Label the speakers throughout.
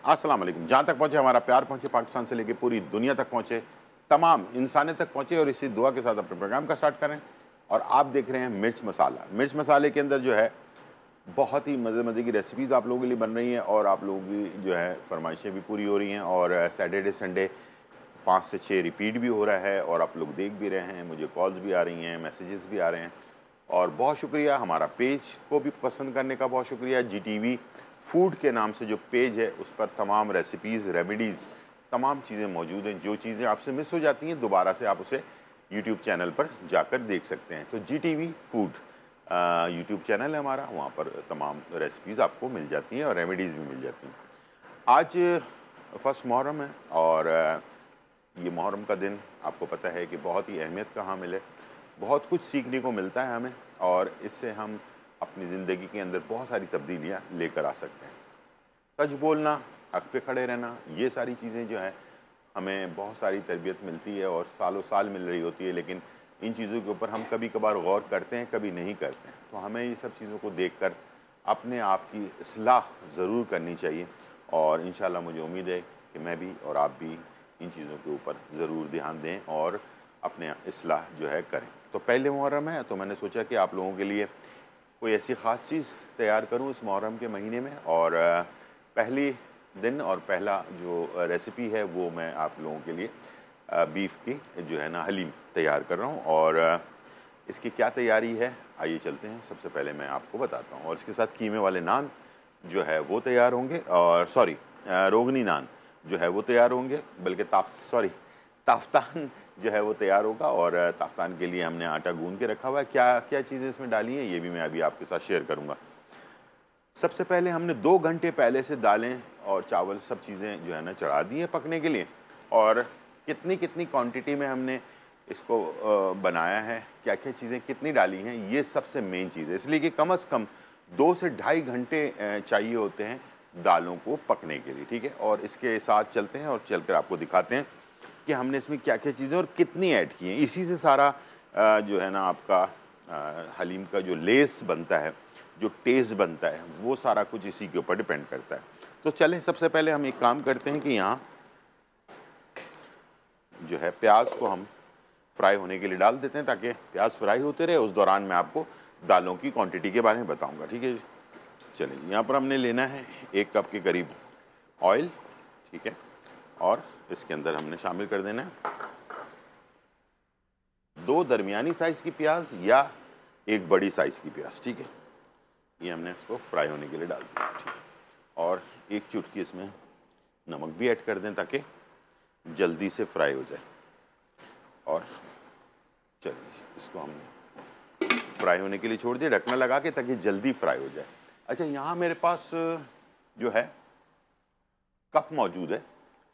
Speaker 1: अस्सलाम वालेकुम। जहाँ तक पहुँचे हमारा प्यार पहुँचे, पाकिस्तान से लेकर पूरी दुनिया तक पहुँचे, तमाम इंसानियत तक पहुँचे और इसी दुआ के साथ अपने प्रोग्राम का स्टार्ट करें। और आप देख रहे हैं मिर्च मसाला। मिर्च मसाले के अंदर जो है बहुत ही मज़े की रेसिपीज़ आप लोगों के लिए बन रही हैं और आप लोगों की जो है फरमाइशें भी पूरी हो रही हैं और सैटरडे संडे 5 से 6 रिपीट भी हो रहा है और आप लोग देख भी रहे हैं, मुझे कॉल्स भी आ रही हैं, मैसेजेस भी आ रहे हैं और बहुत शुक्रिया। हमारा पेज को भी पसंद करने का बहुत शुक्रिया। GTV फूड के नाम से जो पेज है उस पर तमाम रेसिपीज़, रेमेडीज़, तमाम चीज़ें मौजूद हैं। जो चीज़ें आपसे मिस हो जाती हैं दोबारा से आप उसे यूट्यूब चैनल पर जाकर देख सकते हैं। तो GTV फूड यूट्यूब चैनल है हमारा, वहाँ पर तमाम रेसिपीज़ आपको मिल जाती हैं और रेमेडीज़ भी मिल जाती हैं। आज फर्स्ट मुहर्रम है और ये मुहर्रम का दिन आपको पता है कि बहुत ही अहमियत का हामिल है। बहुत कुछ सीखने को मिलता है हमें और इससे हम अपनी ज़िंदगी के अंदर बहुत सारी तब्दीलियाँ लेकर आ सकते हैं। सच बोलना, हक पे खड़े रहना, ये सारी चीज़ें जो हैं हमें बहुत सारी तरबियत मिलती है और सालों साल मिल रही होती है, लेकिन इन चीज़ों के ऊपर हम कभी कभार गौर करते हैं, कभी नहीं करते हैं। तो हमें ये सब चीज़ों को देखकर अपने आप की इस्लाह ज़रूर करनी चाहिए और इंशाल्लाह मुझे उम्मीद है कि मैं भी और आप भी इन चीज़ों के ऊपर ज़रूर ध्यान दें और अपने इस्लाह जो है करें। तो पहले मुहर्रम है तो मैंने सोचा कि आप लोगों के लिए कोई ऐसी ख़ास चीज़ तैयार करूं इस मुहर्रम के महीने में और पहली दिन और पहला जो रेसिपी है वो मैं आप लोगों के लिए बीफ की जो है ना हलीम तैयार कर रहा हूं और इसकी क्या तैयारी है आइए चलते हैं। सबसे पहले मैं आपको बताता हूं और इसके साथ कीमे वाले नान जो है वो तैयार होंगे और रोगनी नान जो है वो तैयार होंगे, बल्कि ताफ्तान जो है वो तैयार होगा और ताफ्तान के लिए हमने आटा गूंद के रखा हुआ है। क्या क्या चीज़ें इसमें डाली हैं ये भी मैं अभी आपके साथ शेयर करूँगा। सबसे पहले हमने 2 घंटे पहले से दालें और चावल सब चीज़ें जो है ना चढ़ा दी हैं पकने के लिए और कितनी कितनी क्वांटिटी में हमने इसको बनाया है, क्या क्या चीज़ें कितनी डाली हैं, ये सबसे मेन चीज़ है। इसलिए कि कम से कम 2 से ढाई घंटे चाहिए होते हैं दालों को पकने के लिए, ठीक है। और इसके साथ चलते हैं और चलकर आपको दिखाते हैं कि हमने इसमें क्या क्या चीज़ें और कितनी ऐड की हैं। इसी से सारा जो है ना आपका हलीम का जो लेस बनता है, जो टेस्ट बनता है, वो सारा कुछ इसी के ऊपर डिपेंड करता है। तो चलें सबसे पहले हम एक काम करते हैं कि यहाँ जो है प्याज को हम फ्राई होने के लिए डाल देते हैं ताकि प्याज फ्राई होते रहे। उस दौरान मैं आपको दालों की क्वांटिटी के बारे में बताऊंगा, ठीक है। चलिए यहाँ पर हमने लेना है 1 कप के करीब ऑयल, ठीक है, और इसके अंदर हमने शामिल कर देना है 2 दरमियानी साइज़ की प्याज या 1 बड़ी साइज़ की प्याज, ठीक है। ये हमने इसको फ्राई होने के लिए डाल दिया, ठीक है। और 1 चुटकी इसमें नमक भी ऐड कर दें ताकि जल्दी से फ्राई हो जाए। और चलिए इसको हमने फ्राई होने के लिए छोड़ दिया ढकना लगा के ताकि जल्दी फ्राई हो जाए। अच्छा, यहाँ मेरे पास जो है कप मौजूद है,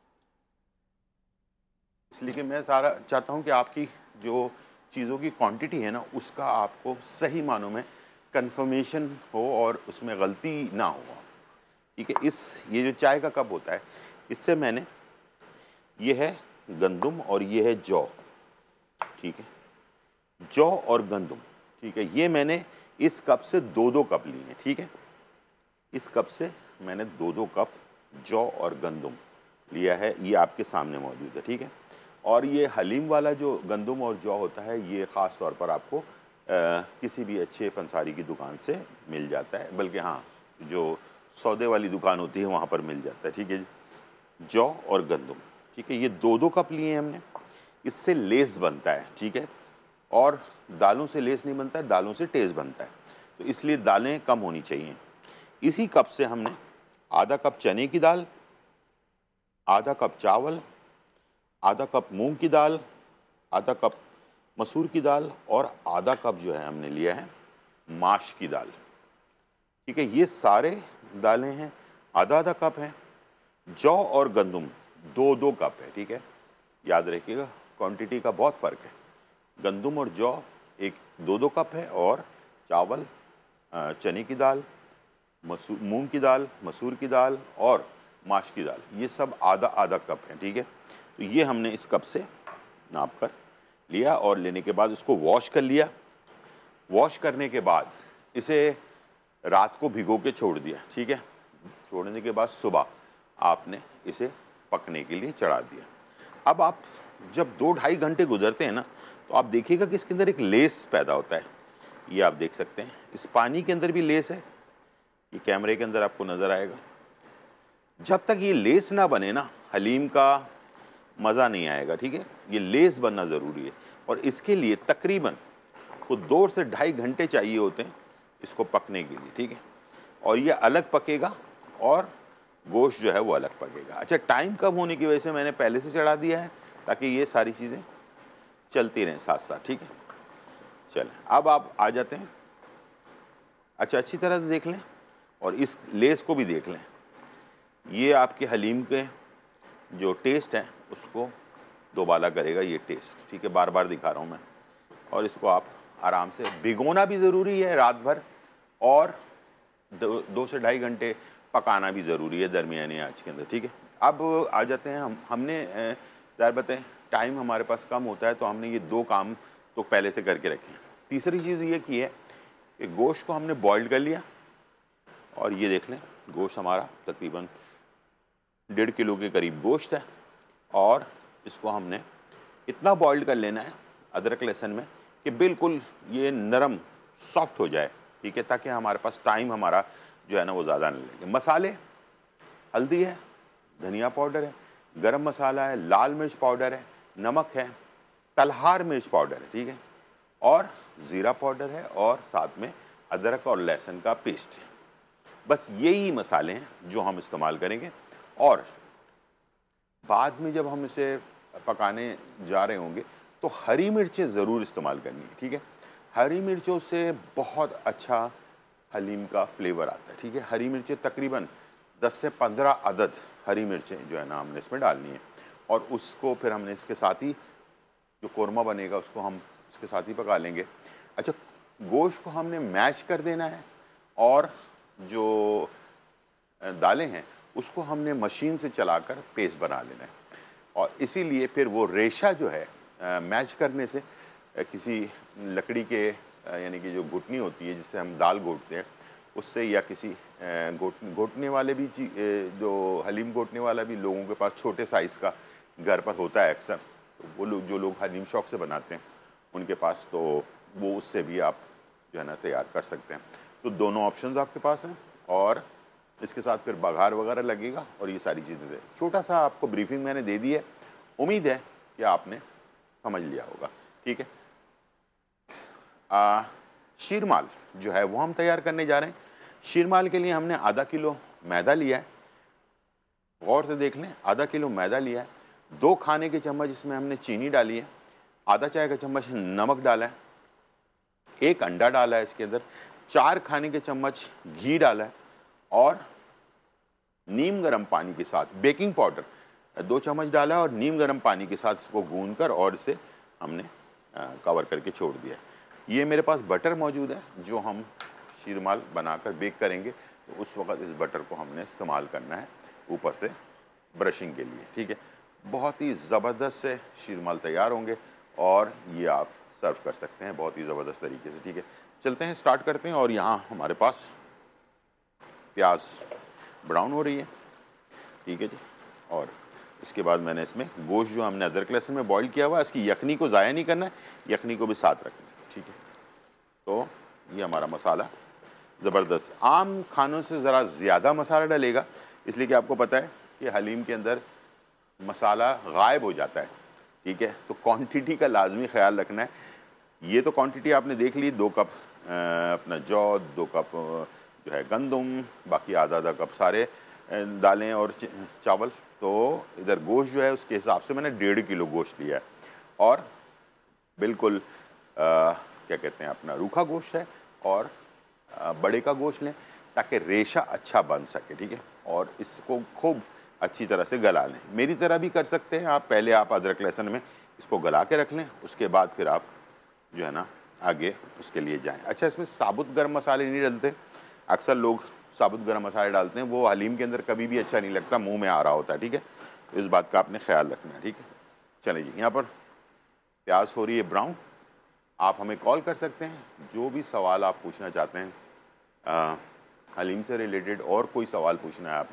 Speaker 1: इसलिए कि मैं सारा चाहता हूँ कि आपकी जो चीज़ों की क्वांटिटी है ना उसका आपको सही मानों में कंफर्मेशन हो और उसमें गलती ना हो, ठीक है। ये जो चाय का कप होता है इससे मैंने, ये है गंदम और ये है जौ, ठीक है, जौ और गंदम, ठीक है। ये मैंने इस कप से 2-2 कप लिए हैं, ठीक है। इस कप से मैंने 2-2 कप जौ और गंदम लिया है, ये आपके सामने मौजूद है, ठीक है। और ये हलीम वाला जो गंदम और जौ होता है ये ख़ास तौर पर आपको किसी भी अच्छे पंसारी की दुकान से मिल जाता है, बल्कि हाँ जो सौदे वाली दुकान होती है वहाँ पर मिल जाता है, ठीक है। जौ और गंदम, ठीक है, ये 2-2 कप लिए हैं हमने। इससे लेस बनता है, ठीक है, और दालों से लेस नहीं बनता है, दालों से टेस्ट बनता है, तो इसलिए दालें कम होनी चाहिए। इसी कप से हमने आधा कप चने की दाल, आधा कप चावल, आधा कप मूंग की दाल, आधा कप मसूर की दाल और आधा कप जो है हमने लिया है माश की दाल, ठीक है। ये सारे दालें हैं, आधा आधा कप हैं। जौ और गंदम 2-2 कप है, ठीक है। याद रखिएगा क्वांटिटी का बहुत फ़र्क है। गंदम और जौ 2-2 कप है और चावल, चने की दाल, मूंग की दाल, मसूर की दाल और माश की दाल, ये सब आधा आधा कप है, ठीक है। तो ये हमने इस कप से नाप कर लिया और लेने के बाद इसको वॉश कर लिया। वॉश करने के बाद इसे रात को भिगो के छोड़ दिया, ठीक है। छोड़ने के बाद सुबह आपने इसे पकने के लिए चढ़ा दिया। अब आप जब 2-2.5 घंटे गुजरते हैं ना, तो आप देखिएगा कि इसके अंदर एक लेस पैदा होता है। ये आप देख सकते हैं, इस पानी के अंदर भी लेस है, ये कैमरे के अंदर आपको नज़र आएगा। जब तक ये लेस ना बने ना, हलीम का मज़ा नहीं आएगा, ठीक है। ये लेस बनना ज़रूरी है और इसके लिए तकरीबन को 2 से 2.5 घंटे चाहिए होते हैं इसको पकने के लिए, ठीक है। और ये अलग पकेगा और गोश्त जो है वो अलग पकेगा। अच्छा, टाइम कम होने की वजह से मैंने पहले से चढ़ा दिया है ताकि ये सारी चीज़ें चलती रहें साथ साथ, ठीक है। चलें, अब आप आ जाते हैं। अच्छा, अच्छी तरह से देख लें और इस लेस को भी देख लें। ये आपके हलीम के जो टेस्ट है उसको दोबाला करेगा ये टेस्ट, ठीक है। बार बार दिखा रहा हूँ मैं। और इसको आप आराम से, भिगोना भी ज़रूरी है रात भर और 2 से 2.5 घंटे पकाना भी ज़रूरी है दरमियानी आंच के अंदर, ठीक है। अब आ जाते हैं हमने ज़ाहिर बात है टाइम हमारे पास कम होता है, तो हमने ये 2 काम तो पहले से करके रखे हैं। तीसरी चीज़ ये की है कि गोश्त को हमने बॉइल्ड कर लिया और ये देख लें गोश्त हमारा तकरीबन 1.5 किलो के करीब गोश्त है और इसको हमने इतना बॉइल्ड कर लेना है अदरक लहसुन में कि बिल्कुल ये नरम सॉफ्ट हो जाए, ठीक है, ताकि हमारे पास टाइम हमारा जो है ना वो ज़्यादा नहीं लगे। मसाले, हल्दी है, धनिया पाउडर है, गरम मसाला है, लाल मिर्च पाउडर है, नमक है, तलहार मिर्च पाउडर है, ठीक है, और ज़ीरा पाउडर है और साथ में अदरक और लहसुन का पेस्ट है। बस यही मसाले हैं जो हम इस्तेमाल करेंगे। और बाद में जब हम इसे पकाने जा रहे होंगे तो हरी मिर्चें ज़रूर इस्तेमाल करनी है, ठीक है। हरी मिर्चों से बहुत अच्छा हलीम का फ्लेवर आता है, ठीक है। हरी मिर्चें तकरीबन 10 से 15 अदद हरी मिर्चें जो है ना हमने इसमें डालनी है और उसको फिर हमने इसके साथ ही जो कोरमा बनेगा उसको हम इसके साथ ही पका लेंगे। अच्छा, गोश्त को हमने मैश कर देना है और जो दालें हैं उसको हमने मशीन से चलाकर पेस्ट बना लेना है और इसीलिए फिर वो रेशा जो है मैश करने से किसी लकड़ी के यानी कि जो घुटनी होती है जिससे हम दाल घोटते हैं उससे, या किसी घोटने वाले भी जो हलीम घोटने वाला भी लोगों के पास छोटे साइज़ का घर पर होता है अक्सर, तो वो लोग जो लोग हलीम शौक से बनाते हैं उनके पास, तो वो उससे भी आप जो है ना तैयार कर सकते हैं। तो दोनों ऑप्शंस आपके पास हैं और इसके साथ फिर बघार वगैरह लगेगा और ये सारी चीज़ें दे। छोटा सा आपको ब्रीफिंग मैंने दे दी है, उम्मीद है कि आपने समझ लिया होगा, ठीक है। शीरमाल जो है वो हम तैयार करने जा रहे हैं। शीरमाल के लिए हमने आधा किलो मैदा लिया है, गौर से देख लें, आधा किलो मैदा लिया है, 2 खाने के चम्मच इसमें हमने चीनी डाली है, आधा चाय का चम्मच नमक डाला है, 1 अंडा डाला है इसके अंदर, 4 खाने के चम्मच घी डाला है और नीम गर्म पानी के साथ बेकिंग पाउडर 2 चम्मच डाला है और नीम गर्म पानी के साथ इसको गूंद कर और इसे हमने कवर करके छोड़ दिया है। ये मेरे पास बटर मौजूद है जो हम शीरमाल बनाकर बेक करेंगे, तो उस वक्त इस बटर को हमने इस्तेमाल करना है ऊपर से ब्रशिंग के लिए, ठीक है। बहुत ही ज़बरदस्त से शीरमाल तैयार होंगे और ये आप सर्व कर सकते हैं बहुत ही ज़बरदस्त तरीके से, ठीक है। चलते हैं, स्टार्ट करते हैं। और यहाँ हमारे पास प्याज ब्राउन हो रही है, ठीक है जी। और इसके बाद मैंने इसमें गोश्त जो हमने अदरक लहसुन में बॉईल किया हुआ है, इसकी यखनी को ज़ाया नहीं करना है, यखनी को भी साथ रखना है, ठीक है। तो ये हमारा मसाला ज़बरदस्त, आम खानों से ज़रा ज़्यादा मसाला डलेगा, इसलिए कि आपको पता है कि हलीम के अंदर मसाला गायब हो जाता है, ठीक है। तो क्वांटिटी का लाजमी ख्याल रखना है। ये तो क्वांटिटी आपने देख ली, 2 कप अपना जौ, 2 कप जो है गंदम, बाकी आधा कप सारे दालें और चावल। तो इधर गोश्त जो है उसके हिसाब से मैंने 1.5 किलो गोश्त लिया है और बिल्कुल क्या कहते हैं अपना रूखा गोश्त है और बड़े का गोश्त लें ताकि रेशा अच्छा बन सके, ठीक है। और इसको खूब अच्छी तरह से गला लें, मेरी तरह भी कर सकते हैं आप। पहले आप अदरक लहसुन में इसको गला के रख लें, उसके बाद फिर आप जो है ना आगे उसके लिए जाएं। अच्छा, इसमें साबुत गर्म मसाले नहीं डलते, अक्सर लोग साबुत गर्म मसाले डालते हैं, वो हलीम के अंदर कभी भी अच्छा नहीं लगता, मुंह में आ रहा होता है, ठीक है। तो इस बात का आपने ख्याल रखना है, ठीक है। चलिए जी, यहाँ पर प्याज हो रही है ब्राउन। आप हमें कॉल कर सकते हैं, जो भी सवाल आप पूछना चाहते हैं हलीम से रिलेटेड, और कोई सवाल पूछना है आपने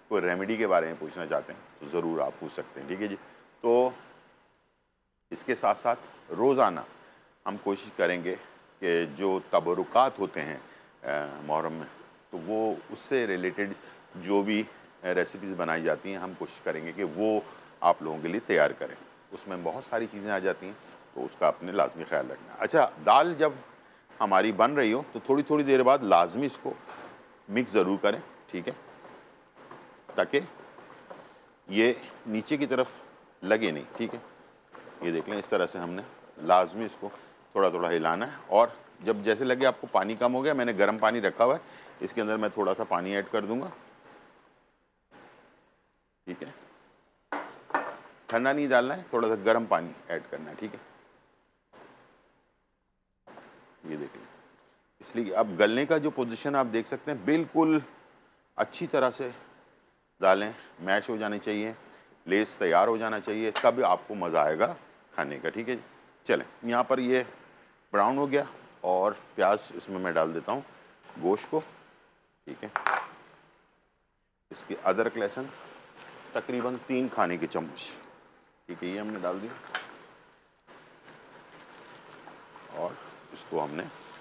Speaker 1: कोई रेमेडी के बारे में पूछना चाहते हैं तो ज़रूर आप पूछ सकते हैं, ठीक है जी। तो इसके साथ साथ रोज़ाना हम कोशिश करेंगे कि जो तबरुकात होते हैं मुहर्रम में, तो वो उससे रिलेटेड जो भी रेसिपीज़ बनाई जाती हैं हम कोशिश करेंगे कि वो आप लोगों के लिए तैयार करें। उसमें बहुत सारी चीज़ें आ जाती हैं, तो उसका आपने लाजमी ख्याल रखना है। अच्छा, दाल जब हमारी बन रही हो तो थोड़ी थोड़ी देर बाद लाजमी इसको मिक्स ज़रूर करें, ठीक है, ताकि ये नीचे की तरफ लगे नहीं, ठीक है। ये देख लें, इस तरह से हमने लाजमी इसको थोड़ा थोड़ा हिलाना है। और जब जैसे लगे आपको पानी कम हो गया, मैंने गर्म पानी रखा हुआ है, इसके अंदर मैं थोड़ा सा पानी ऐड कर दूंगा, ठीक है। ठंडा नहीं डालना है, थोड़ा सा गर्म पानी ऐड करना है, ठीक है। ये देख लें, इसलिए अब गलने का जो पोजीशन आप देख सकते हैं, बिल्कुल अच्छी तरह से दालें मैश हो जानी चाहिए, लेस तैयार हो जाना चाहिए, तब आपको मज़ा आएगा खाने का, ठीक है। चलें, यहाँ पर ये ब्राउन हो गया और प्याज इसमें मैं डाल देता हूँ गोश्त को, ठीक है। इसके अदरक लहसुन तकरीबन 3 खाने के चम्मच, ठीक है, ये हमने डाल दिया और इसको हमने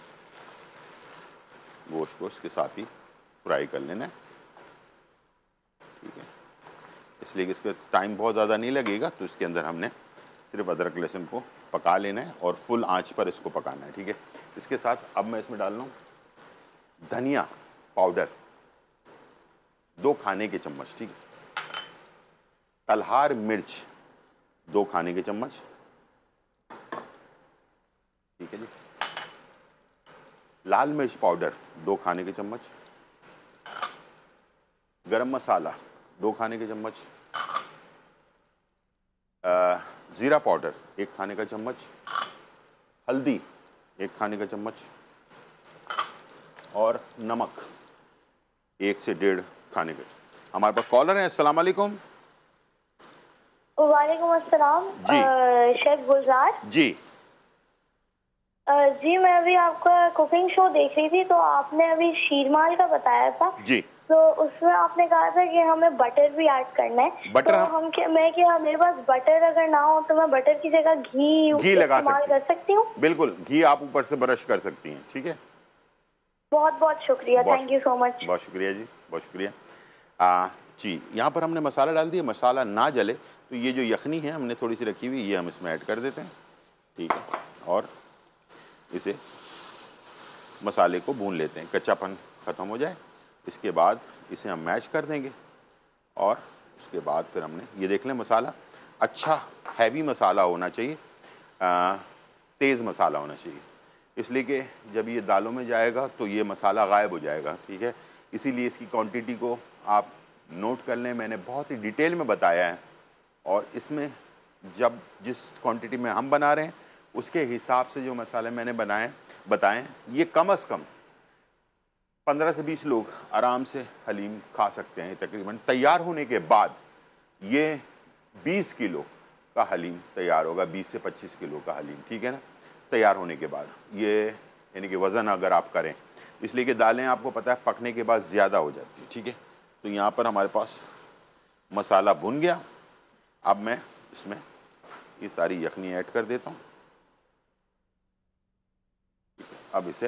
Speaker 1: गोश्त को इसके साथ ही फ्राई कर लेना है, ठीक है। इसलिए कि इसका टाइम बहुत ज़्यादा नहीं लगेगा, तो इसके अंदर हमने सिर्फ अदरक लहसुन को पका लेना है और फुल आंच पर इसको पकाना है, ठीक है। इसके साथ अब मैं इसमें डाल रहा हूँ धनिया पाउडर 2 खाने के चम्मच, ठीक है। तलहार मिर्च 2 खाने के चम्मच, ठीक है जी। लाल मिर्च पाउडर 2 खाने के चम्मच, गरम मसाला 2 खाने के चम्मच, ज़ीरा पाउडर 1 खाने का चम्मच, हल्दी 1 खाने का चम्मच और नमक 1 से 1.5 खाने का। हमारे पास कॉलर है। अस्सलाम वालेकुम।
Speaker 2: वालेकुम अस्सलाम।
Speaker 1: जी
Speaker 2: शेफ गुलजार
Speaker 1: जी।
Speaker 2: जी, मैं अभी आपका कुकिंग शो देख रही थी, तो आपने अभी शीरमाल का बताया था
Speaker 1: जी,
Speaker 2: तो उसमें आपने कहा था कि हमें बटर भी ऐड करना है।
Speaker 1: बटर
Speaker 2: तो हम क्या मेरे पास बटर अगर ना हो तो मैं बटर की जगह घी
Speaker 1: लगा
Speaker 2: इस्तेमाल कर सकती हूँ?
Speaker 1: बिल्कुल, घी आप ऊपर से ब्रश कर सकती हैं, ठीक है।
Speaker 2: बहुत बहुत शुक्रिया, थैंक यू सो मच।
Speaker 1: बहुत शुक्रिया जी, बहुत शुक्रिया। जी, यहाँ पर हमने मसाला डाल दिया, मसाला ना जले तो ये जो यखनी है हमने थोड़ी सी रखी हुई, ये हम इसमें ऐड कर देते हैं, ठीक है। और इसे मसाले को भून लेते हैं, कच्चापन ख़त्म हो जाए। इसके बाद इसे हम मैश कर देंगे और उसके बाद फिर हमने ये देख लें, मसाला अच्छा हैवी मसाला होना चाहिए, तेज़ मसाला होना चाहिए, इसलिए कि जब ये दालों में जाएगा तो ये मसाला गायब हो जाएगा, ठीक है। इसीलिए इसकी क्वांटिटी को आप नोट कर लें, मैंने बहुत ही डिटेल में बताया है। और इसमें जब जिस क्वांटिटी में हम बना रहे हैं उसके हिसाब से जो मसाले मैंने बताएं, ये कम से कम 15 से 20 लोग आराम से हलीम खा सकते हैं। तकरीबन तैयार होने के बाद ये 20 किलो का हलीम तैयार होगा, 20 से 25 किलो का हलीम, ठीक है ना, तैयार होने के बाद। ये यानी कि वज़न अगर आप करें, इसलिए कि दालें आपको पता है पकने के बाद ज़्यादा हो जाती है, ठीक है। तो यहाँ पर हमारे पास मसाला भुन गया। अब मैं इसमें ये सारी यखनी ऐड कर देता हूँ। अब इसे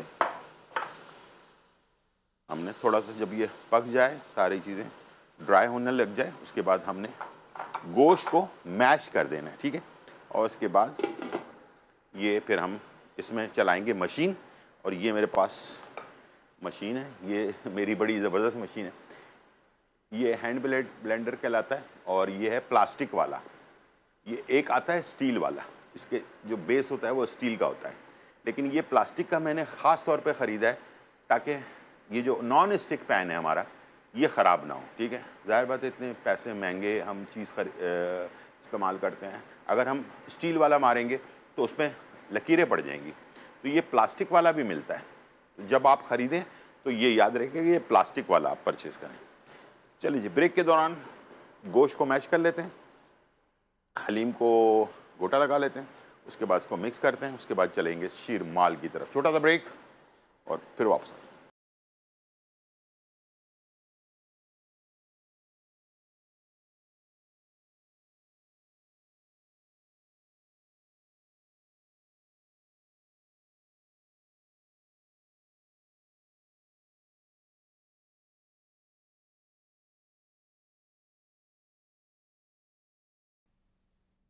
Speaker 1: हमने थोड़ा सा, जब ये पक जाए, सारी चीज़ें ड्राई होने लग जाए, उसके बाद हमने गोश्त को मैश कर देना है, ठीक है। और उसके बाद ये फिर हम इसमें चलाएंगे मशीन, और ये मेरे पास मशीन है, ये मेरी बड़ी ज़बरदस्त मशीन है। ये हैंड ब्लेंडर कहलाता है और ये है प्लास्टिक वाला। ये एक आता है स्टील वाला, इसके जो बेस होता है वो स्टील का होता है, लेकिन ये प्लास्टिक का मैंने ख़ास तौर पे ख़रीदा है ताकि ये जो नॉन स्टिक पैन है हमारा, ये ख़राब ना हो, ठीक है। ज़ाहिर बात है, इतने पैसे महंगे हम चीज़ इस्तेमाल करते हैं, अगर हम स्टील वाला मारेंगे तो उसमें लकीरें पड़ जाएंगी। तो ये प्लास्टिक वाला भी मिलता है, तो जब आप ख़रीदें तो ये याद रखें कि ये प्लास्टिक वाला आप परचेज़ करें। चलिए जी, ब्रेक के दौरान गोश्त को मैश कर लेते हैं, हलीम को गोटा लगा लेते हैं, उसके बाद इसको मिक्स करते हैं, उसके बाद चलेंगे शीरमाल की तरफ। छोटा सा ब्रेक और फिर वापस आते हैं।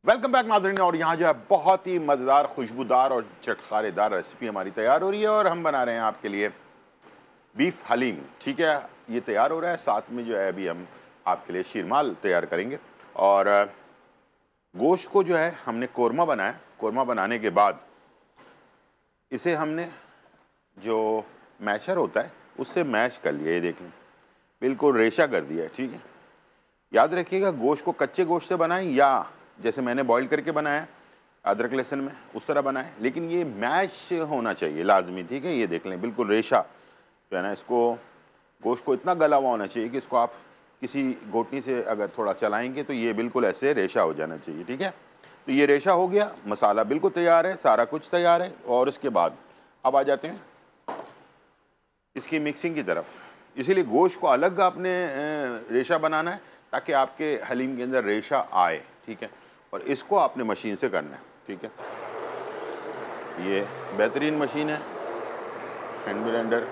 Speaker 1: वेलकम बैक नाज़रीन। और यहाँ जो है बहुत ही मज़ेदार, खुशबूदार और चटखारेदार रेसिपी हमारी तैयार हो रही है और हम बना रहे हैं आपके लिए बीफ हलीम। ठीक है, ये तैयार हो रहा है। साथ में जो है अभी हम आपके लिए शीरमाल तैयार करेंगे और गोश्त को जो है हमने कोरमा बनाया। कोरमा बनाने के बाद इसे हमने जो मैशर होता है उससे मैश कर लिया। ये देखें, बिल्कुल रेशा कर दिया है। ठीक है, याद रखिएगा गोश्त को कच्चे गोश्त से बनाएं या जैसे मैंने बॉईल करके बनाया अदरक लहसुन में उस तरह बनाएं, लेकिन ये मैश होना चाहिए लाजमी। ठीक है, ये देख लें बिल्कुल रेशा जो है ना, इसको गोश्त को इतना गला हुआ होना चाहिए कि इसको आप किसी घोटनी से अगर थोड़ा चलाएंगे तो ये बिल्कुल ऐसे रेशा हो जाना चाहिए। ठीक है, तो ये रेशा हो गया, मसाला बिल्कुल तैयार है, सारा कुछ तैयार है। और इसके बाद अब आ जाते हैं इसकी मिक्सिंग की तरफ। इसीलिए गोश्त को अलग आपने रेशा बनाना है ताकि आपके हलीम के अंदर रेशा आए। ठीक है, और इसको आपने मशीन से करना है। ठीक है, ये बेहतरीन मशीन है हैंड ब्लेंडर।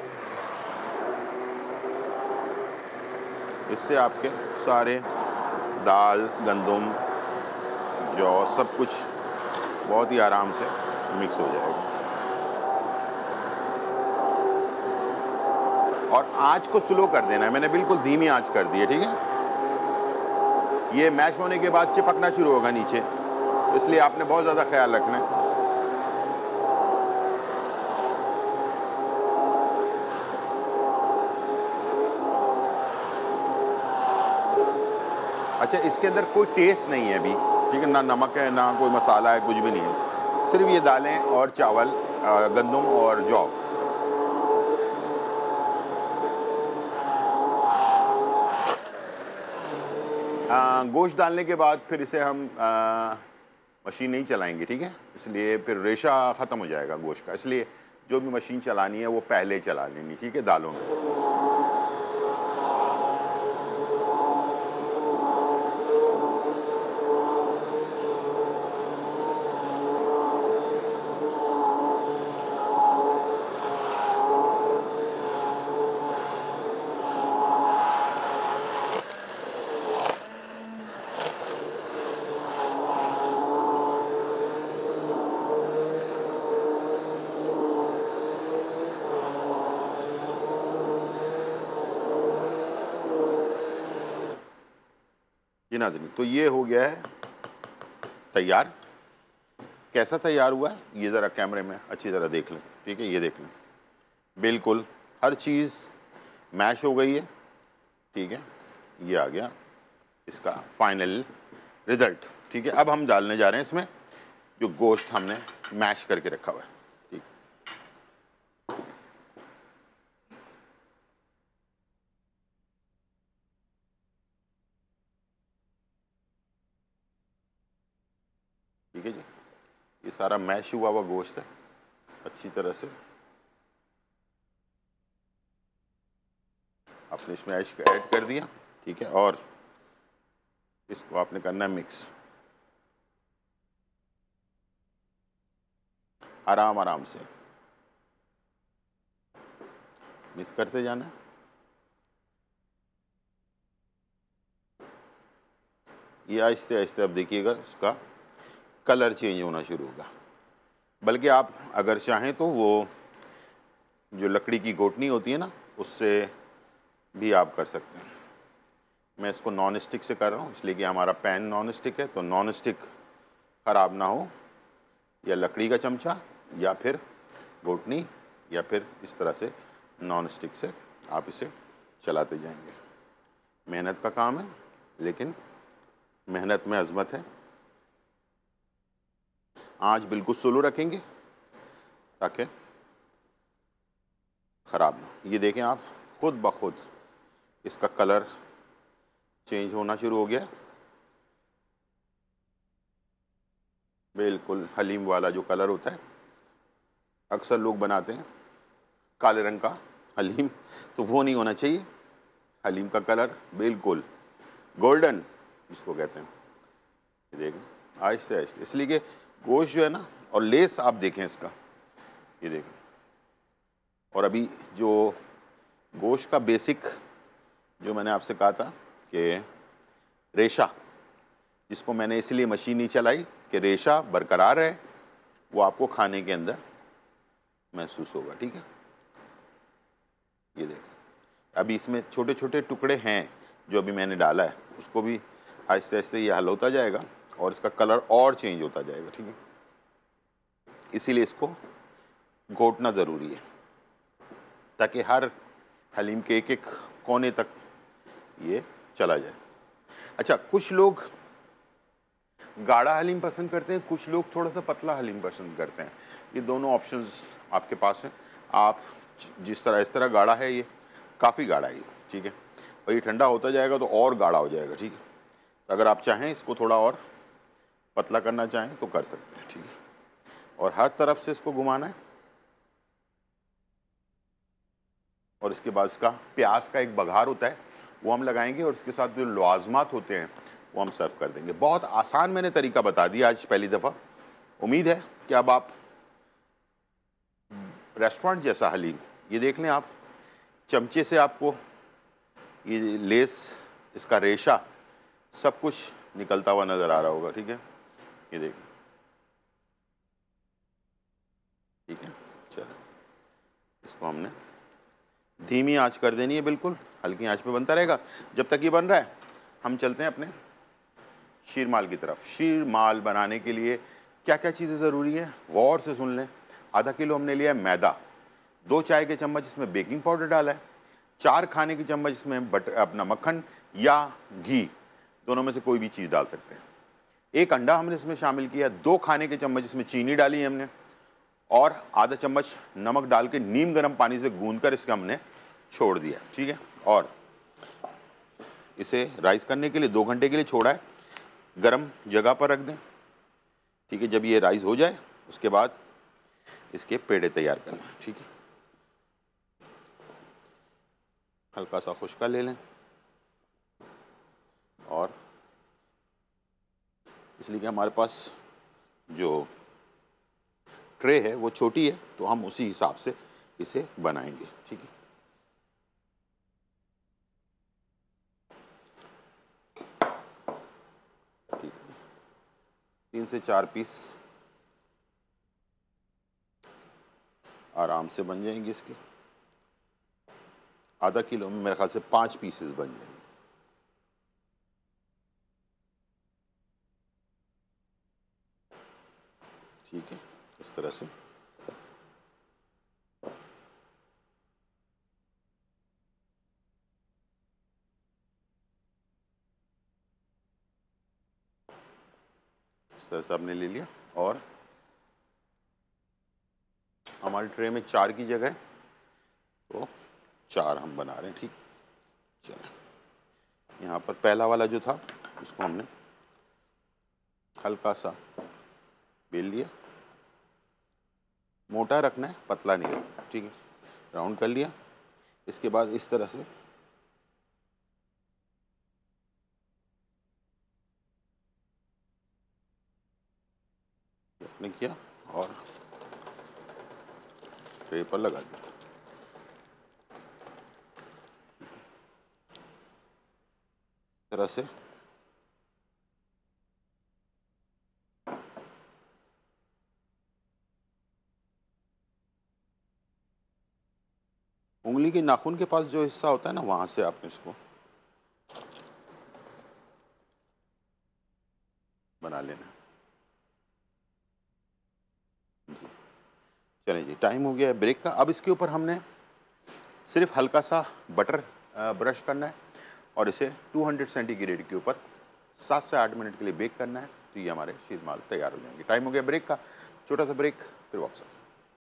Speaker 1: इससे आपके सारे दाल, गंदम, जौ सब कुछ बहुत ही आराम से मिक्स हो जाएगा। और आंच को स्लो कर देना है, मैंने बिल्कुल धीमी आंच कर दी है। ठीक है, ये मैश होने के बाद चिपकना शुरू होगा नीचे, इसलिए आपने बहुत ज़्यादा ख्याल रखना है। अच्छा, इसके अंदर कोई टेस्ट नहीं है अभी। ठीक है, ना नमक है ना कोई मसाला है, कुछ भी नहीं है, सिर्फ ये दालें और चावल, गंदम और जौ। गोश्त डालने के बाद फिर इसे हम मशीन नहीं चलाएंगे। ठीक है, इसलिए फिर रेशा ख़त्म हो जाएगा गोश्त का, इसलिए जो भी मशीन चलानी है वो पहले चला लेनी। ठीक है, दालों में जी नाज़रीन, तो ये हो गया है तैयार। कैसा तैयार हुआ है ये ज़रा कैमरे में अच्छी तरह देख लें। ठीक है, ये देख लें, बिल्कुल हर चीज़ मैश हो गई है। ठीक है, ये आ गया इसका फाइनल रिज़ल्ट। ठीक है, अब हम डालने जा रहे हैं इसमें जो गोश्त हमने मैश करके रखा हुआ है। ठीक, ठीक है जी, ये सारा मैश हुआ हुआ गोश्त है अच्छी तरह से। आपने इसमें ऐड कर दिया। ठीक है, और इसको आपने करना है मिक्स, आराम आराम से मिक्स करते जाना है। ये आहिस्ते आहिस्ते अब देखिएगा इसका कलर चेंज होना शुरू होगा। बल्कि आप अगर चाहें तो वो जो लकड़ी की घोटनी होती है ना, उससे भी आप कर सकते हैं। मैं इसको नॉन स्टिक से कर रहा हूँ इसलिए कि हमारा पैन नॉन स्टिक है, तो नॉन स्टिक ख़राब ना हो, या लकड़ी का चमचा या फिर घोटनी या फिर इस तरह से नॉन स्टिक से आप इसे चलाते जाएंगे। मेहनत का काम है, लेकिन मेहनत में अज़मत है। आंच बिल्कुल स्लो रखेंगे ताकि ख़राब ना। ये देखें आप, खुद ब खुद इसका कलर चेंज होना शुरू हो गया। बिल्कुल हलीम वाला जो कलर होता है, अक्सर लोग बनाते हैं काले रंग का हलीम, तो वो नहीं होना चाहिए। हलीम का कलर बिल्कुल गोल्डन जिसको कहते हैं। ये देखें आहिस्ते आहिस्ते, इसलिए कि गोश्त जो है ना, और लेस आप देखें इसका, ये देखें। और अभी जो गोश्त का बेसिक जो मैंने आपसे कहा था कि रेशा, जिसको मैंने इसलिए मशीन नहीं चलाई कि रेशा बरकरार है, वो आपको खाने के अंदर महसूस होगा। ठीक है, ये देखें, अभी इसमें छोटे छोटे टुकड़े हैं जो अभी मैंने डाला है, उसको भी आहिस्ते आहिस्ते ये हल होता जाएगा और इसका कलर और चेंज होता जाएगा। ठीक है, इसीलिए इसको घोटना ज़रूरी है ताकि हर हलीम के एक एक कोने तक ये चला जाए। अच्छा, कुछ लोग गाढ़ा हलीम पसंद करते हैं, कुछ लोग थोड़ा सा पतला हलीम पसंद करते हैं। ये दोनों ऑप्शंस आपके पास हैं। आप जिस तरह, इस तरह गाढ़ा है, ये काफ़ी गाढ़ा है ये। ठीक है, और ये ठंडा होता जाएगा तो और गाढ़ा हो जाएगा। ठीक है, तो अगर आप चाहें इसको थोड़ा और पतला करना चाहें तो कर सकते हैं। ठीक है, और हर तरफ से इसको घुमाना है और इसके बाद इसका प्याज का एक बघार होता है वो हम लगाएंगे और इसके साथ जो लवाजमात होते हैं वो हम सर्व कर देंगे। बहुत आसान मैंने तरीका बता दिया आज पहली दफ़ा। उम्मीद है कि अब आप रेस्टोरेंट जैसा हलीम, ये देख लें आप, चमचे से आपको ये लेस, इसका रेशा, सब कुछ निकलता हुआ नज़र आ रहा होगा। ठीक है, ये देखें। ठीक है, चलो इसको हमने धीमी आंच कर देनी है, बिल्कुल हल्की आंच पे बनता रहेगा जब तक ये बन रहा है। हम चलते हैं अपने शीरमाल की तरफ। शीरमाल बनाने के लिए क्या क्या चीज़ें ज़रूरी है, गौर से सुन लें। आधा किलो हमने लिया है मैदा, 2 चाय के चम्मच इसमें बेकिंग पाउडर डाला है, 4 खाने की चम्मच इसमें अपना मक्खन या घी, दोनों में से कोई भी चीज़ डाल सकते हैं। 1 अंडा हमने इसमें शामिल किया, 2 खाने के चम्मच इसमें चीनी डाली है हमने, और आधा चम्मच नमक डाल के नीम गर्म पानी से गूंदकर इसका हमने छोड़ दिया। ठीक है, और इसे राइस करने के लिए 2 घंटे के लिए छोड़ा है, गर्म जगह पर रख दें। ठीक है, जब ये राइस हो जाए उसके बाद इसके पेड़े तैयार कर लें। ठीक है, हल्का सा खुश्का ले लें, और इसलिए कि हमारे पास जो ट्रे है वो छोटी है तो हम उसी हिसाब से इसे बनाएंगे। ठीक है, ठीक है, 3 से 4 पीस आराम से बन जाएंगे इसके। आधा किलो में मेरे ख्याल से 5 पीसेस बन जाएंगे। ठीक है, इस तरह से आपने ले लिया, और हमारे ट्रे में 4 की जगह तो 4 हम बना रहे हैं। ठीक, चलो यहाँ पर पहला वाला जो था उसको हमने हल्का सा बेल लिया, मोटा रखना है, पतला नहीं रखना। ठीक है, राउंड कर लिया। इसके बाद इस तरह से आपने किया और ट्रे पर लगा दिया। इस तरह से उंगली के नाखून के पास जो हिस्सा होता है ना, वहां से आपने इसको बना लेना। जी, चलें जी, टाइम हो गया है ब्रेक का। अब इसके ऊपर हमने सिर्फ हल्का सा बटर ब्रश करना है और इसे 200 सेंटीग्रेड के ऊपर 7 से 8 मिनट के लिए बेक करना है, तो ये हमारे शीरमाल तैयार हो जाएंगे। टाइम हो गया ब्रेक का, छोटा सा ब्रेक, फिर वापस आते हैं।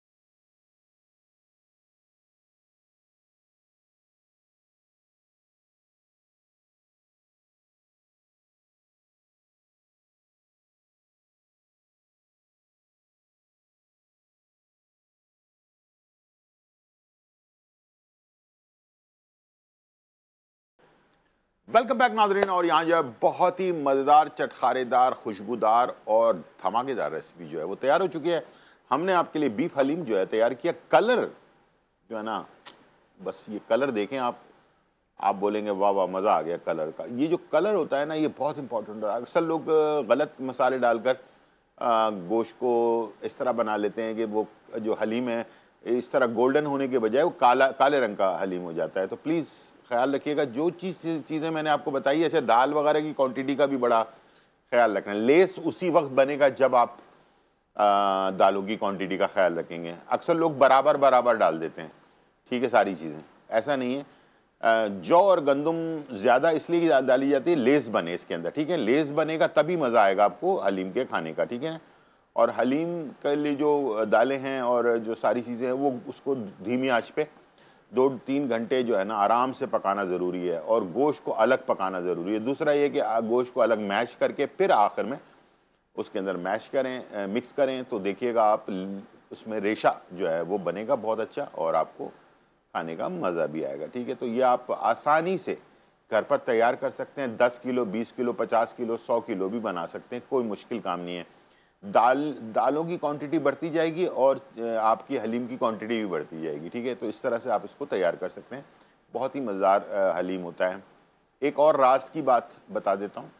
Speaker 1: वेलकम बैक नाजरीन, और यहाँ जो है बहुत ही मज़ेदार, चटखारेदार, खुशबूदार और धमाकेदार रेसिपी जो है वो तैयार हो चुकी है। हमने आपके लिए बीफ हलीम जो है तैयार किया। कलर जो है ना, बस ये कलर देखें आप, आप बोलेंगे वाह वाह मज़ा आ गया कलर का। ये जो कलर होता है ना, ये बहुत इंपॉर्टेंट होता है। अक्सर लोग गलत मसाले डालकर गोश्त को इस तरह बना लेते हैं कि वो जो हलीम है इस तरह गोल्डन होने के बजाय वो काले रंग का हलीम हो जाता है। तो प्लीज़ ख्याल रखिएगा, जो चीज़ें मैंने आपको बताई है, अच्छा दाल वगैरह की क्वांटिटी का भी बड़ा ख्याल रखना। लेस उसी वक्त बनेगा जब आप दालों की क्वांटिटी का ख्याल रखेंगे। अक्सर लोग बराबर बराबर डाल देते हैं, ठीक है, सारी चीज़ें, ऐसा नहीं है। जौ और गंदम ज़्यादा इसलिए डाली जाती है लेस बने इसके अंदर, ठीक है। लेस बनेगा तभी मज़ा आएगा आपको हलीम के खाने का, ठीक है। और हलीम के लिए जो दालें हैं और जो सारी चीज़ें हैं वो उसको धीमी आंच पे 2-3 घंटे जो है ना आराम से पकाना ज़रूरी है, और गोश्त को अलग पकाना ज़रूरी है। दूसरा ये कि गोश्त को अलग मैश करके फिर आखिर में उसके अंदर मैश करें, मिक्स करें, तो देखिएगा आप उसमें रेशा जो है वो बनेगा बहुत अच्छा और आपको खाने का मज़ा भी आएगा, ठीक है। तो ये आप आसानी से घर पर तैयार कर सकते हैं। 10 किलो, 20 किलो, 50 किलो, 100 किलो भी बना सकते हैं, कोई मुश्किल काम नहीं है। दालों की क्वांटिटी बढ़ती जाएगी और आपकी हलीम की क्वांटिटी भी बढ़ती जाएगी, ठीक है। तो इस तरह से आप इसको तैयार कर सकते हैं, बहुत ही मज़ेदार हलीम होता है। एक और राज की बात बता देता हूँ,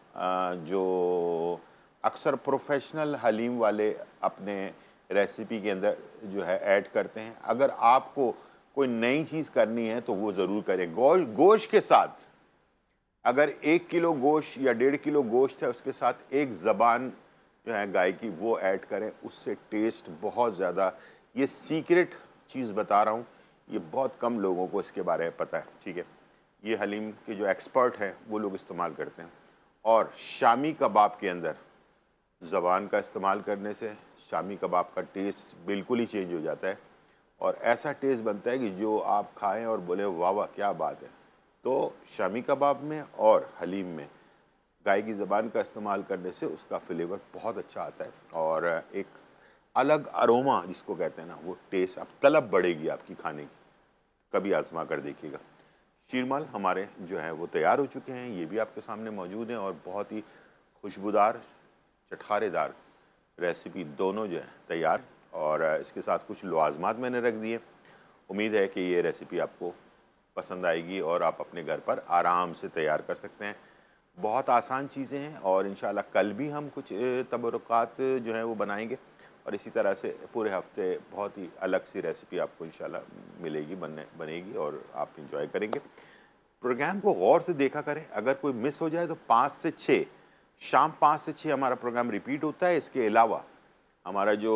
Speaker 1: जो अक्सर प्रोफेशनल हलीम वाले अपने रेसिपी के अंदर जो है ऐड करते हैं। अगर आपको कोई नई चीज़ करनी है तो वो ज़रूर करें। गोश्त के साथ अगर 1 किलो गोश्त या 1.5 किलो गोश्त है, उसके साथ एक ज़बान जो है गाय की वो ऐड करें, उससे टेस्ट बहुत ज़्यादा, ये सीक्रेट चीज़ बता रहा हूँ, ये बहुत कम लोगों को इसके बारे में पता है, ठीक है। ये हलीम के जो एक्सपर्ट हैं वो लोग इस्तेमाल करते हैं। और शामी कबाब के अंदर ज़बान का इस्तेमाल करने से शामी कबाब का टेस्ट बिल्कुल ही चेंज हो जाता है, और ऐसा टेस्ट बनता है कि जो आप खाएं और बोले वाह वाह क्या बात है। तो शामी कबाब में और हलीम में गाय की ज़बान का इस्तेमाल करने से उसका फ्लेवर बहुत अच्छा आता है, और एक अलग अरोमा जिसको कहते हैं ना, वो टेस्ट, अब तलब बढ़ेगी आपकी खाने की, कभी आजमा कर देखिएगा। शीरमाल हमारे जो हैं वो तैयार हो चुके हैं, ये भी आपके सामने मौजूद हैं, और बहुत ही खुशबूदार चटखारेदार रेसिपी दोनों जो है तैयार, और इसके साथ कुछ लवाजमात मैंने रख दिए। उम्मीद है कि ये रेसिपी आपको पसंद आएगी और आप अपने घर पर आराम से तैयार कर सकते हैं। बहुत आसान चीज़ें हैं, और इंशाल्लाह कल भी हम कुछ तबरुकात जो हैं वो बनाएंगे, और इसी तरह से पूरे हफ्ते बहुत ही अलग सी रेसिपी आपको इंशाल्लाह मिलेगी, बनेगी, और आप इंजॉय करेंगे। प्रोग्राम को गौर से देखा करें, अगर कोई मिस हो जाए तो 5 से 6, शाम 5 से 6 हमारा प्रोग्राम रिपीट होता है। इसके अलावा हमारा जो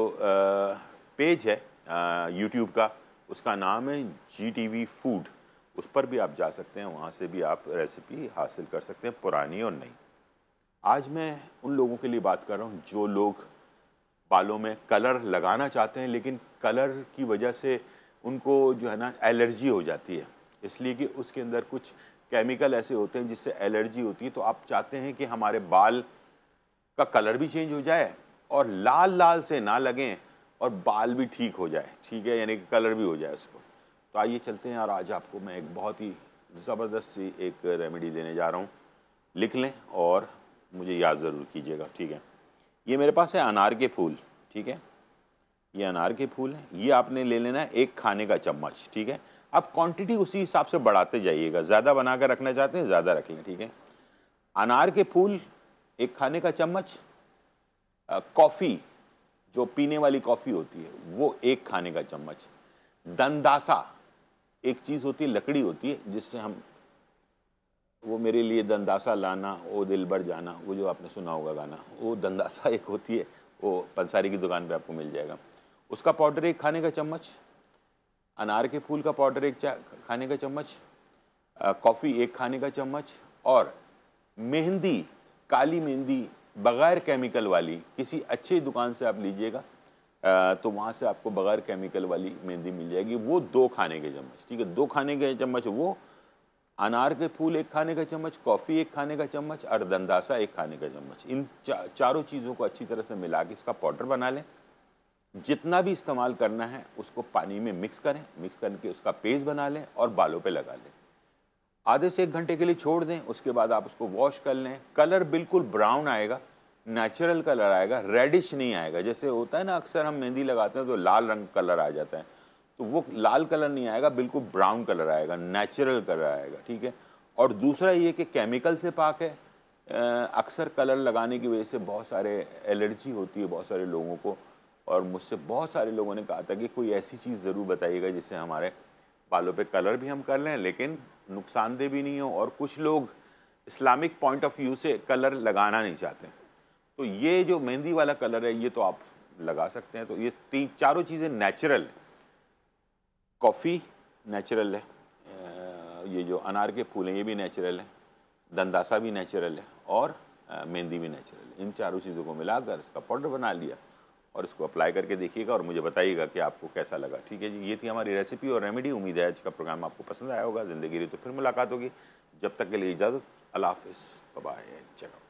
Speaker 1: पेज है यूट्यूब का, उसका नाम है GTV फूड, उस पर भी आप जा सकते हैं, वहाँ से भी आप रेसिपी हासिल कर सकते हैं, पुरानी और नई। आज मैं उन लोगों के लिए बात कर रहा हूँ जो लोग बालों में कलर लगाना चाहते हैं, लेकिन कलर की वजह से उनको जो है ना एलर्जी हो जाती है, इसलिए कि उसके अंदर कुछ केमिकल ऐसे होते हैं जिससे एलर्जी होती है। तो आप चाहते हैं कि हमारे बाल का कलर भी चेंज हो जाए और लाल लाल से ना लगें और बाल भी ठीक हो जाए, ठीक है, यानी कि कलर भी हो जाए उसको। तो आइए चलते हैं, और आज आपको मैं एक बहुत ही ज़बरदस्त सी एक रेमेडी देने जा रहा हूँ, लिख लें और मुझे याद ज़रूर कीजिएगा, ठीक है। ये मेरे पास है अनार के फूल, ठीक है, ये अनार के फूल हैं, ये आपने ले लेना है 1 खाने का चम्मच, ठीक है। अब क्वांटिटी उसी हिसाब से बढ़ाते जाइएगा, ज़्यादा बना कर रखना चाहते हैं ज़्यादा रख लें, ठीक है। अनार के फूल 1 खाने का चम्मच, कॉफ़ी जो पीने वाली कॉफ़ी होती है वो 1 खाने का चम्मच, दंदासा एक चीज़ होती है, लकड़ी होती है जिससे हम, वो मेरे लिए दंदासा लाना ओ दिल भर जाना, वो जो आपने सुना होगा गाना, वो दंदासा एक होती है, वो पंसारी की दुकान पे आपको मिल जाएगा। उसका पाउडर 1 खाने का चम्मच, अनार के फूल का पाउडर 1 खाने का चम्मच, कॉफ़ी 1 खाने का चम्मच, और मेहंदी, काली मेहंदी बग़ैर केमिकल वाली किसी अच्छी दुकान से आप लीजिएगा, तो वहाँ से आपको बग़ैर केमिकल वाली मेहंदी मिल जाएगी, वो 2 खाने के चम्मच, ठीक है। 2 खाने के चम्मच वो, अनार के फूल 1 खाने का चम्मच, कॉफ़ी 1 खाने का चम्मच, और दंदासा 1 खाने का चम्मच। इन चारों चीज़ों को अच्छी तरह से मिला के इसका पाउडर बना लें। जितना भी इस्तेमाल करना है उसको पानी में मिक्स करें, मिक्स करके उसका पेस्ट बना लें और बालों पे लगा लें। आधे से 1 घंटे के लिए छोड़ दें, उसके बाद आप उसको वॉश कर लें। कलर बिल्कुल ब्राउन आएगा, नेचुरल कलर आएगा, रेडिश नहीं आएगा। जैसे होता है ना, अक्सर हम मेहंदी लगाते हैं तो लाल रंग कलर आ जाता है, तो वो लाल कलर नहीं आएगा, बिल्कुल ब्राउन कलर आएगा, नेचुरल कलर आएगा, ठीक है। और दूसरा ये कि केमिकल से पाक है। अक्सर कलर लगाने की वजह से बहुत सारे एलर्जी होती है बहुत सारे लोगों को, और मुझसे बहुत सारे लोगों ने कहा था कि कोई ऐसी चीज़ ज़रूर बताइएगा जिससे हमारे बालों पे कलर भी हम कर लें लेकिन नुकसानदेह भी नहीं हो, और कुछ लोग इस्लामिक पॉइंट ऑफ व्यू से कलर लगाना नहीं चाहते। तो ये जो मेहंदी वाला कलर है ये तो आप लगा सकते हैं। तो ये चारों चीज़ें नेचुरल है। कॉफ़ी नेचुरल है, ये जो अनार के फूल हैं ये भी नेचुरल है, दंदासा भी नेचुरल है, और मेहंदी भी नेचुरल है। इन चारों चीज़ों को मिलाकर इसका पाउडर बना लिया और इसको अप्लाई करके देखिएगा और मुझे बताइएगा कि आपको कैसा लगा। ठीक है जी, ये थी हमारी रेसिपी और रेमेडी। उम्मीद है आज का प्रोग्राम आपको पसंद आया होगा। ज़िंदगी रही तो फिर मुलाकात होगी। जब तक के लिए इजाज़त। अल्लाह हाफ़िज़। Bye bye.